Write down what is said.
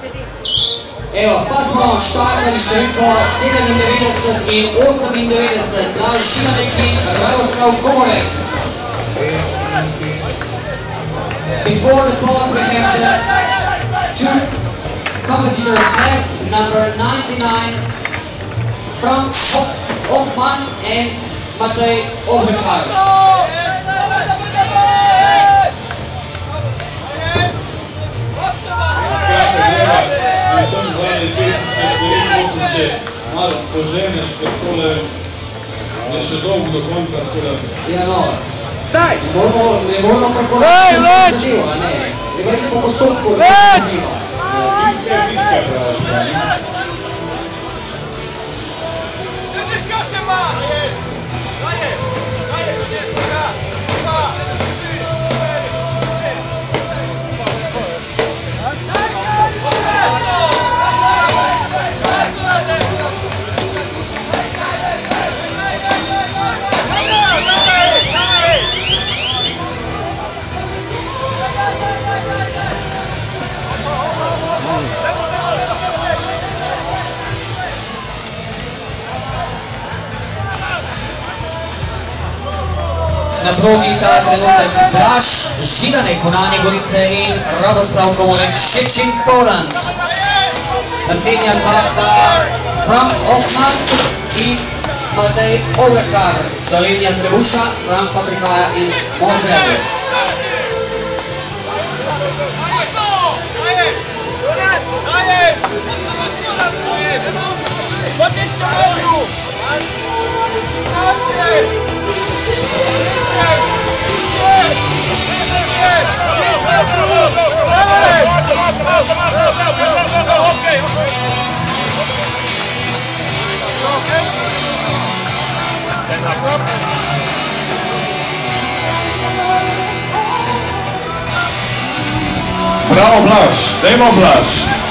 Evo, pa smo štartali številko 97 in 98, Blaž Židanek in Radoslaw Komorek. Before the pause we have the two competitors left, number 99 from Hoffman and Matej Obrekar. Malo poženeš, ker tole je še dolgo do konca, tako da... Ja, no. Ne moramo kako zadevo, a ne? Ne moramo po postopku zadevo. Piskaj, praviš, pravi. Na progi ta trenutek Blaž Židanek, Konanje Gorice in Radoslaw Komorek, Szczecin, Poland. Naslednja dva pa Frank Hoffman in Matej Obrekar, Slovenija Trebuša, Frank pa prihaja iz Mosele. Bravo Blaž, dajmo Blaž.